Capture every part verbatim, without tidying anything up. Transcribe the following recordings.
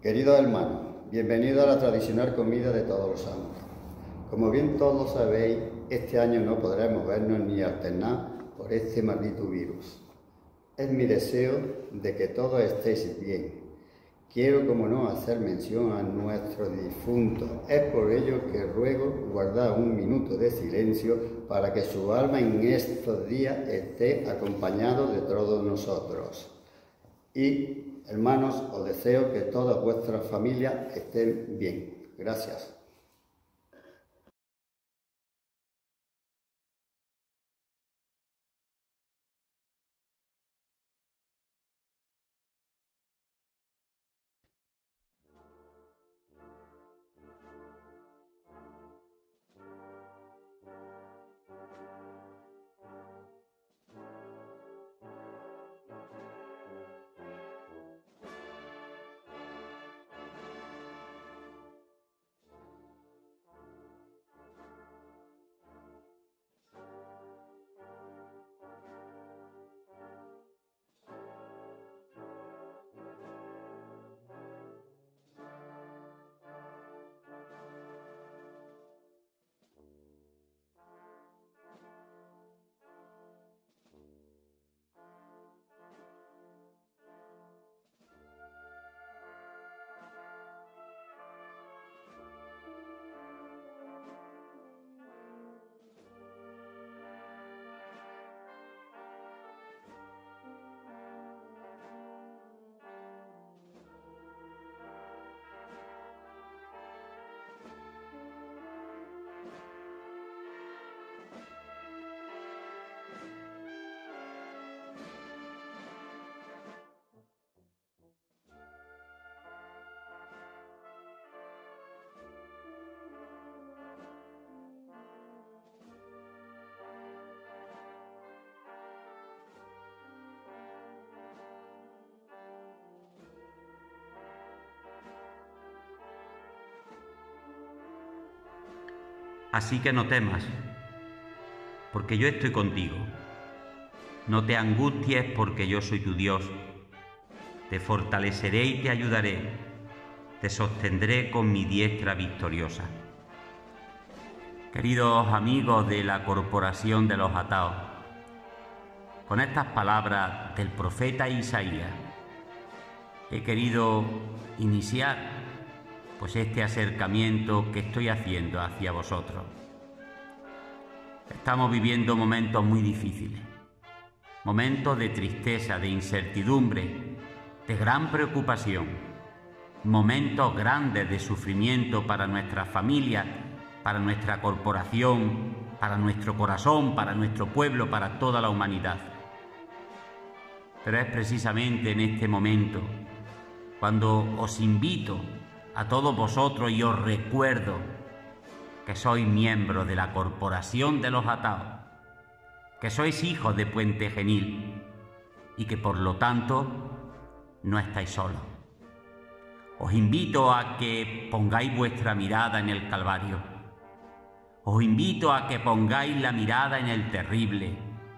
Queridos hermanos, bienvenidos a la tradicional comida de Todos los Santos. Como bien todos sabéis, este año no podremos vernos ni alternar por este maldito virus. Es mi deseo de que todos estéis bien. Quiero, como no, hacer mención a nuestros difuntos. Es por ello que ruego guardar un minuto de silencio para que su alma en estos días esté acompañado de todos nosotros. Y, hermanos, os deseo que todas vuestras familias estén bien. Gracias. Así que no temas, porque yo estoy contigo. No te angusties, porque yo soy tu Dios. Te fortaleceré y te ayudaré. Te sostendré con mi diestra victoriosa. Queridos amigos de la Corporación de los Ataos, con estas palabras del profeta Isaías, he querido iniciar pues este acercamiento que estoy haciendo hacia vosotros. Estamos viviendo momentos muy difíciles, momentos de tristeza, de incertidumbre, de gran preocupación, momentos grandes de sufrimiento para nuestras familias, para nuestra corporación, para nuestro corazón, para nuestro pueblo, para toda la humanidad. Pero es precisamente en este momento cuando os invito a todos vosotros y os recuerdo que sois miembros de la Corporación de los Ataos, que sois hijos de Puente Genil y que por lo tanto no estáis solos. Os invito a que pongáis vuestra mirada en el Calvario. Os invito a que pongáis la mirada en el terrible.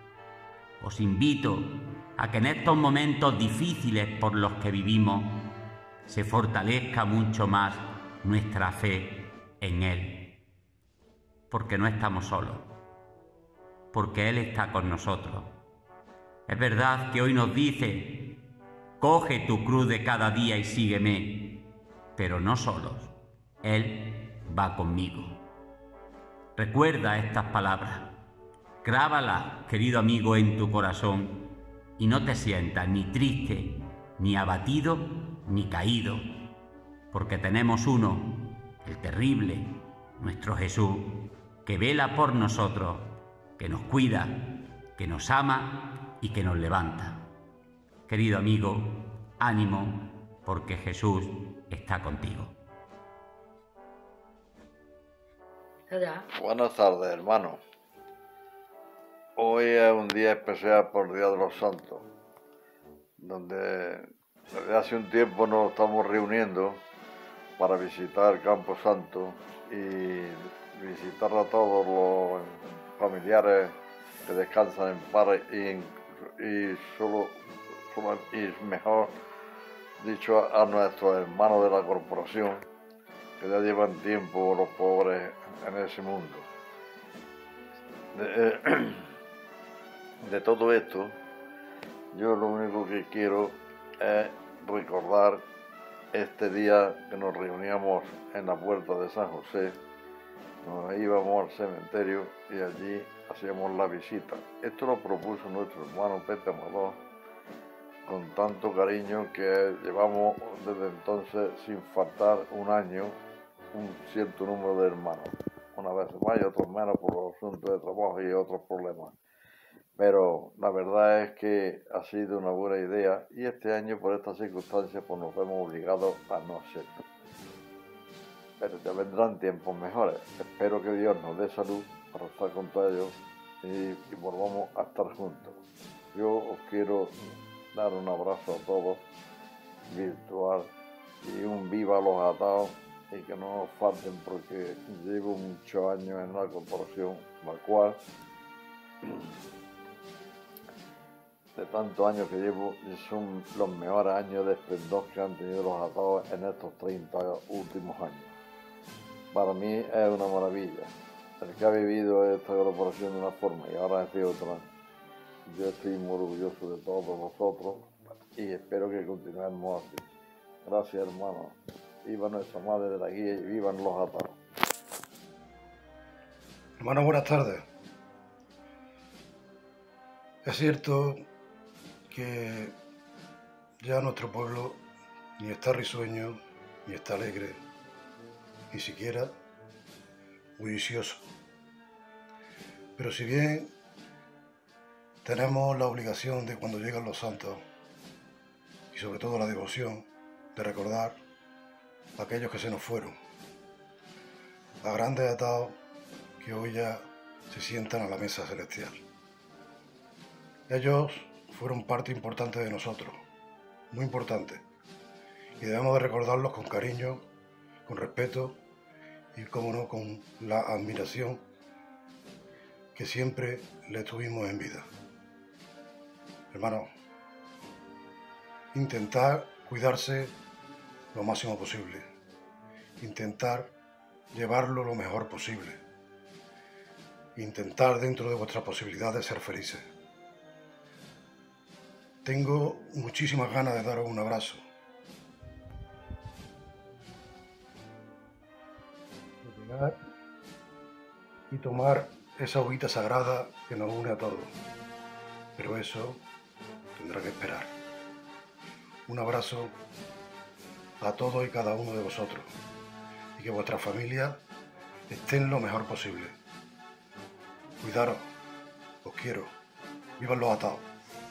Os invito a que en estos momentos difíciles por los que vivimos se fortalezca mucho más nuestra fe en Él. Porque no estamos solos, porque Él está con nosotros. Es verdad que hoy nos dice, coge tu cruz de cada día y sígueme, pero no solos, Él va conmigo. Recuerda estas palabras, grábalas, querido amigo, en tu corazón y no te sientas ni triste, ni abatido, ni caído, porque tenemos uno, el terrible, nuestro Jesús, que vela por nosotros, que nos cuida, que nos ama y que nos levanta. Querido amigo, ánimo, porque Jesús está contigo. Buenas tardes, hermano. Hoy es un día especial por el Día de los Santos, donde desde hace un tiempo nos estamos reuniendo para visitar el Campo Santo y visitar a todos los familiares que descansan en paz y, y solo, solo y mejor dicho a, a nuestros hermanos de la corporación, que ya llevan tiempo los pobres en ese mundo. De, eh, de todo esto, yo lo único que quiero es recordar este día que nos reuníamos en la puerta de San José, nos íbamos al cementerio y allí hacíamos la visita. Esto lo propuso nuestro hermano Pepe Amador con tanto cariño que llevamos desde entonces sin faltar un año un cierto número de hermanos. Una vez más y otros menos por los asuntos de trabajo y otros problemas. Pero la verdad es que ha sido una buena idea y este año por estas circunstancias pues nos vemos obligados a no hacerlo. Pero ya vendrán tiempos mejores. Espero que Dios nos dé salud para estar con todos ellos y, y volvamos a estar juntos. Yo os quiero dar un abrazo a todos, virtual, y un viva a los atados y que no nos falten porque llevo muchos años en la corporación, la cual de tantos años que llevo son los mejores años de esplendor que han tenido los atados en estos treinta últimos años. Para mí es una maravilla. El que ha vivido esta corporación de una forma y ahora es de otra, yo estoy muy orgulloso de todos vosotros y espero que continuemos así. Gracias, hermano. Viva nuestra Madre de la Guía y vivan los atados. Hermano, buenas tardes. Es cierto que ya nuestro pueblo ni está risueño, ni está alegre, ni siquiera bullicioso. Pero si bien tenemos la obligación de cuando llegan los santos, y sobre todo la devoción, de recordar a aquellos que se nos fueron, a grandes atados que hoy ya se sientan a la mesa celestial. Ellos fueron parte importante de nosotros, muy importante, y debemos de recordarlos con cariño, con respeto y, como no, con la admiración que siempre le tuvimos en vida. Hermano, intentar cuidarse lo máximo posible, intentar llevarlo lo mejor posible, intentar dentro de vuestras posibilidades ser felices. Tengo muchísimas ganas de daros un abrazo, de llegar y tomar esa hojita sagrada que nos une a todos, pero eso tendrá que esperar. Un abrazo a todos y cada uno de vosotros y que vuestras familias estén lo mejor posible. Cuidaros, os quiero, vivan los atados.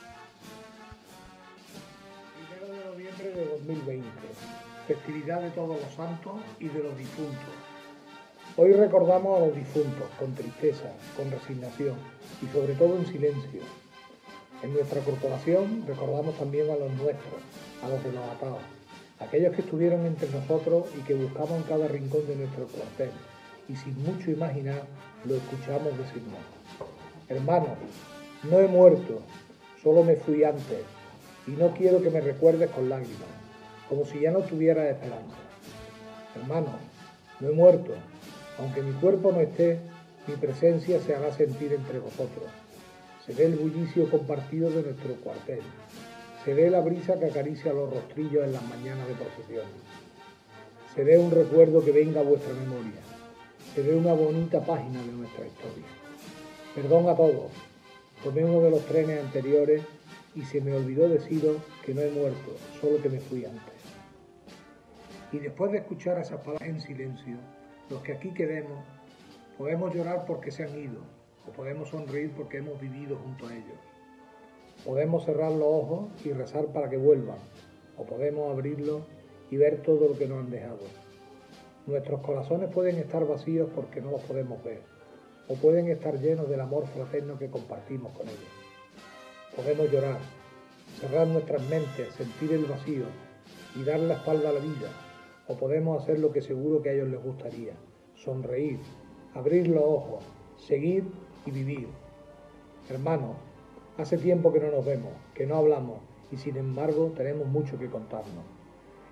primero de noviembre de dos mil veinte, festividad de todos los santos y de los difuntos. Hoy recordamos a los difuntos con tristeza, con resignación y sobre todo en silencio. En nuestra corporación recordamos también a los nuestros, a los de los atados, aquellos que estuvieron entre nosotros y que buscaban cada rincón de nuestro cuartel, y sin mucho imaginar lo escuchamos decirnos: hermanos, no he muerto, solo me fui antes, y no quiero que me recuerdes con lágrimas, como si ya no tuvieras esperanza. Hermanos, no he muerto, aunque mi cuerpo no esté, mi presencia se hará sentir entre vosotros. Se ve el bullicio compartido de nuestro cuartel. Se ve la brisa que acaricia los rostrillos en las mañanas de procesión. Se ve un recuerdo que venga a vuestra memoria. Se ve una bonita página de nuestra historia. Perdón a todos. Tomé uno de los trenes anteriores y se me olvidó deciros que no he muerto, solo que me fui antes. Y después de escuchar esas palabras en silencio, los que aquí quedemos, podemos llorar porque se han ido, o podemos sonreír porque hemos vivido junto a ellos. Podemos cerrar los ojos y rezar para que vuelvan, o podemos abrirlos y ver todo lo que nos han dejado. Nuestros corazones pueden estar vacíos porque no los podemos ver, o pueden estar llenos del amor fraterno que compartimos con ellos. Podemos llorar, cerrar nuestras mentes, sentir el vacío y dar la espalda a la vida, o podemos hacer lo que seguro que a ellos les gustaría: sonreír, abrir los ojos, seguir y vivir. Hermanos, hace tiempo que no nos vemos, que no hablamos, y sin embargo tenemos mucho que contarnos.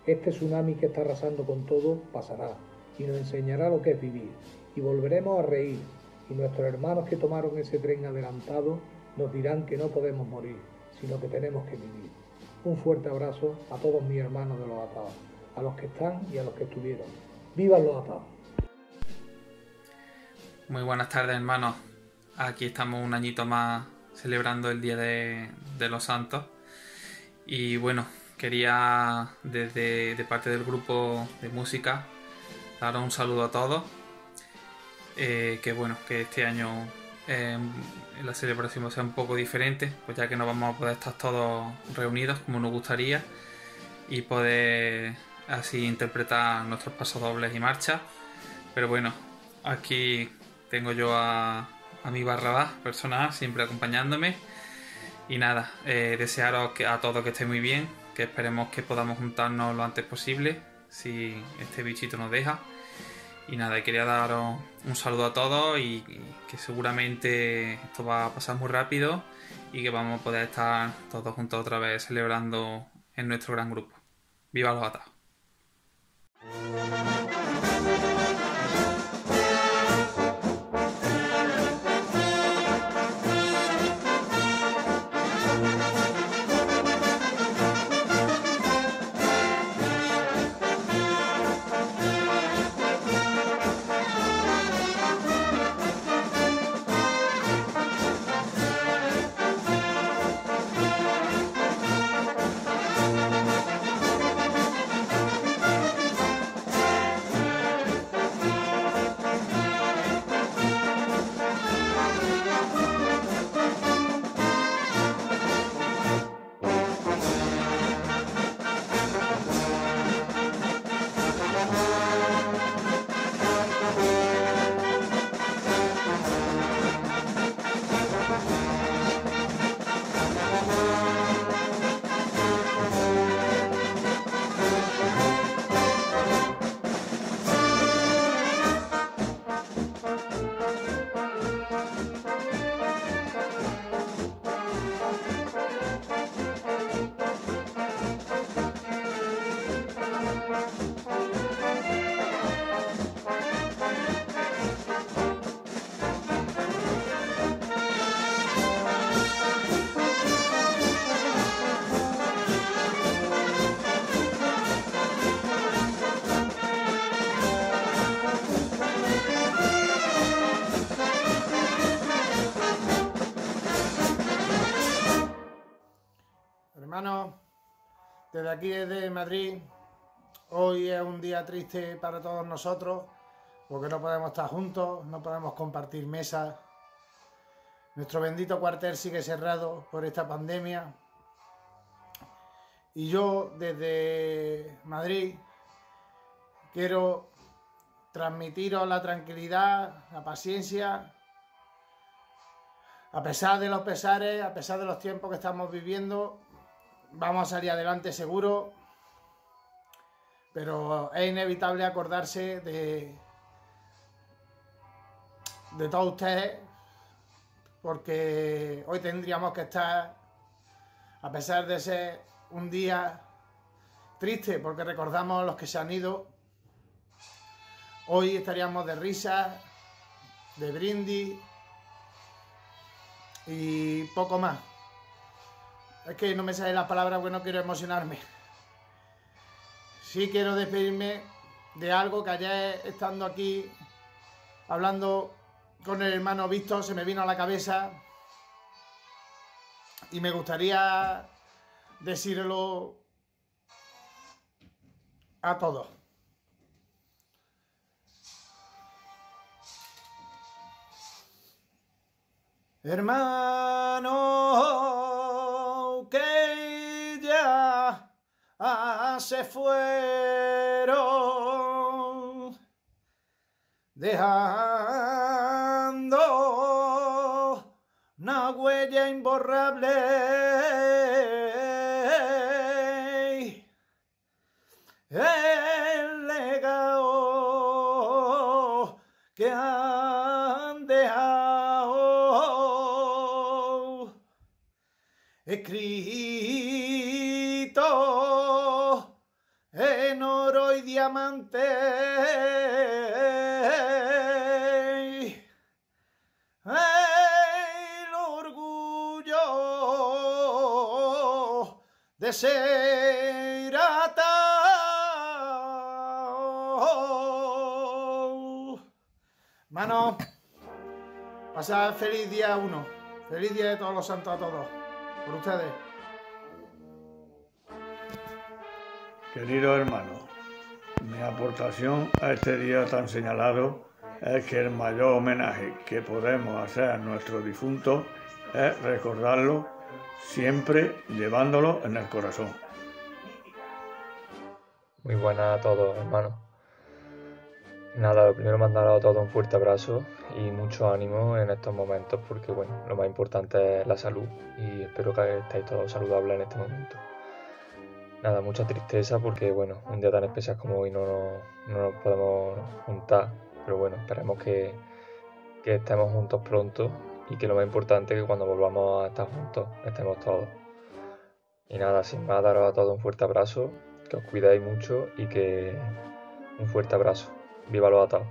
Este tsunami que está arrasando con todo pasará y nos enseñará lo que es vivir. Y volveremos a reír. Y nuestros hermanos que tomaron ese tren adelantado nos dirán que no podemos morir, sino que tenemos que vivir. Un fuerte abrazo a todos mis hermanos de los atados, a los que están y a los que estuvieron. ¡Vivan los atados! Muy buenas tardes, hermanos. Aquí estamos un añito más celebrando el Día de, de los Santos. Y bueno, quería desde de parte del grupo de música daros un saludo a todos. Eh, que bueno, que este año eh, la celebración va a ser un poco diferente, pues ya que no vamos a poder estar todos reunidos como nos gustaría y poder así interpretar nuestros pasodobles y marchas. Pero bueno, aquí tengo yo a, a mi Barrabás personal siempre acompañándome. Y nada, eh, desearos que, a todos que estéis muy bien, que esperemos que podamos juntarnos lo antes posible, si este bichito nos deja. Y nada, quería daros un saludo a todos y, y que seguramente esto va a pasar muy rápido y que vamos a poder estar todos juntos otra vez celebrando en nuestro gran grupo. ¡Viva los atados! Hermanos, desde aquí, desde Madrid, hoy es un día triste para todos nosotros, porque no podemos estar juntos, no podemos compartir mesas. Nuestro bendito cuartel sigue cerrado por esta pandemia. Y yo, desde Madrid, quiero transmitiros la tranquilidad, la paciencia, a pesar de los pesares, a pesar de los tiempos que estamos viviendo. Vamos a salir adelante seguro, pero es inevitable acordarse de, de todos ustedes, porque hoy tendríamos que estar, a pesar de ser un día triste, porque recordamos a los que se han ido, hoy estaríamos de risas, de brindis y poco más. Es que no me sale la palabra porque no quiero emocionarme. Sí quiero despedirme de algo que ayer, estando aquí, hablando con el hermano Víctor, se me vino a la cabeza. Y me gustaría decirlo a todos. Hermano, que ya se fueron, dejando una huella imborrable, el legado que han dejado escrito en diamante, el orgullo de ser atado. Mano, pasad feliz día uno, feliz día de todos los santos a todos, por ustedes. Querido hermano, mi aportación a este día tan señalado es que el mayor homenaje que podemos hacer a nuestros difuntos es recordarlo siempre llevándolo en el corazón. Muy buenas a todos, hermanos. Nada, lo primero mandar a todos un fuerte abrazo y mucho ánimo en estos momentos porque, bueno, lo más importante es la salud y espero que estéis todos saludables en este momento. Nada, mucha tristeza porque, bueno, un día tan especial como hoy no nos, no nos podemos juntar, pero bueno, esperemos que, que estemos juntos pronto y que lo más importante es que cuando volvamos a estar juntos estemos todos. Y nada, sin más, daros a todos un fuerte abrazo, que os cuidéis mucho y que un fuerte abrazo. ¡Viva los atados!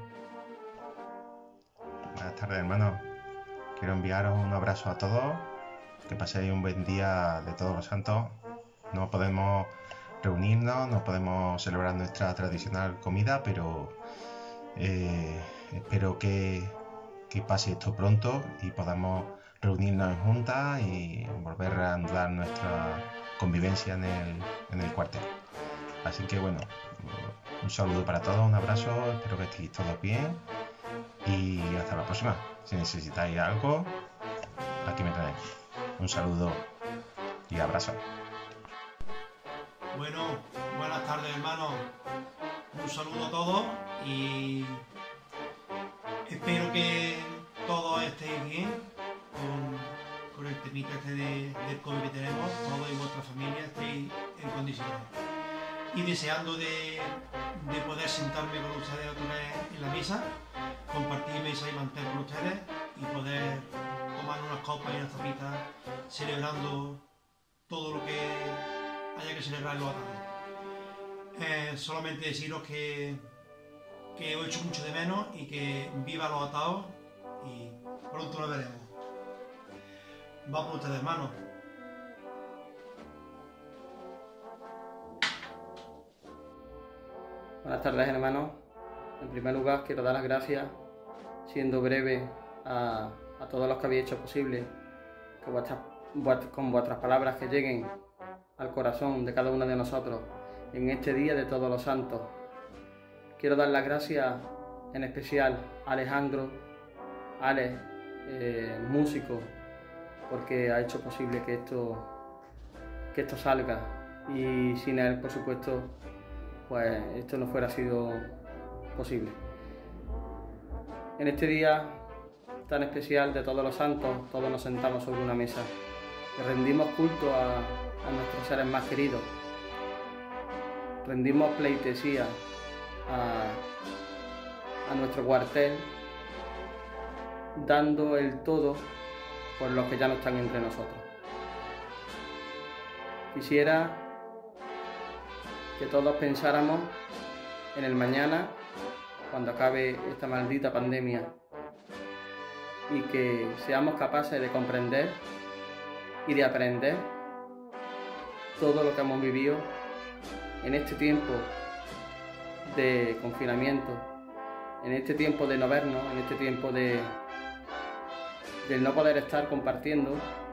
Buenas tardes, hermanos. Quiero enviaros un abrazo a todos, que paséis un buen día de Todos los Santos. No podemos reunirnos, no podemos celebrar nuestra tradicional comida, pero eh, espero que, que pase esto pronto y podamos reunirnos en juntas y volver a reanudar nuestra convivencia en el, en el cuartel. Así que bueno, un saludo para todos, un abrazo, espero que estéis todos bien y hasta la próxima. Si necesitáis algo, aquí me tenéis. Un saludo y abrazo. Bueno, buenas tardes, hermanos. Un saludo a todos y espero que todos estéis bien con, con el temita este de, del COVID que tenemos, todos y vuestra familia estéis en condiciones. Y deseando de, de poder sentarme con ustedes otra vez en la mesa, compartir mesa y mantel con ustedes y poder tomar unas copas y unas tapitas celebrando todo lo que haya que celebrar en los atados. Eh, solamente deciros que, que os echo mucho de menos y que viva los atados y pronto nos veremos. Va por ustedes, hermanos. Buenas tardes, hermanos. En primer lugar, quiero dar las gracias, siendo breve, a, a todos los que habéis hecho posible que vuestras, vuestras, con vuestras palabras que lleguen al corazón de cada uno de nosotros en este día de Todos los Santos. Quiero dar las gracias en especial a Alejandro, Alex, eh, músico, porque ha hecho posible que esto, que esto salga y sin él, por supuesto, pues esto no fuera sido posible. En este día tan especial de Todos los Santos, todos nos sentamos sobre una mesa y rendimos culto a, a nuestros seres más queridos. Rendimos pleitesía a, a nuestro cuartel, dando el todo por los que ya no están entre nosotros. Quisiera que todos pensáramos en el mañana, cuando acabe esta maldita pandemia, y que seamos capaces de comprender y de aprender todo lo que hemos vivido en este tiempo de confinamiento, en este tiempo de no vernos, en este tiempo de, de no poder estar compartiendo,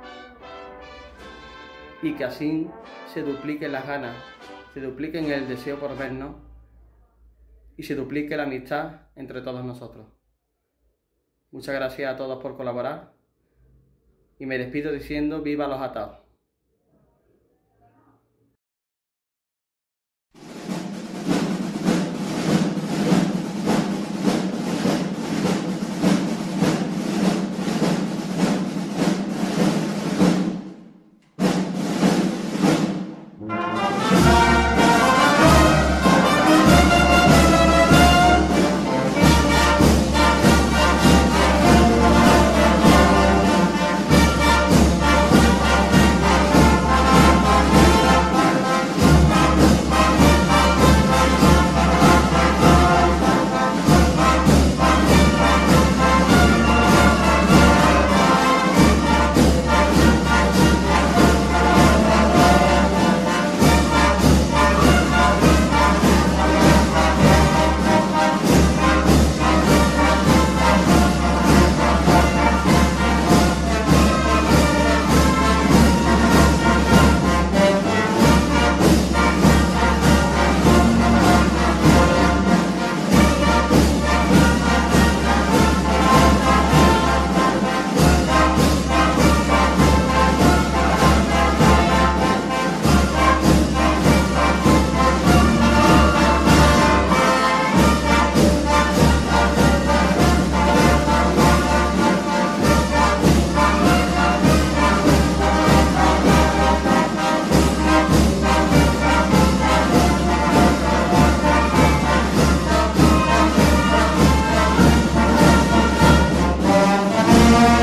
y que así se dupliquen las ganas, se dupliquen el deseo por vernos y se duplique la amistad entre todos nosotros. Muchas gracias a todos por colaborar y me despido diciendo ¡viva los atados! Thank you.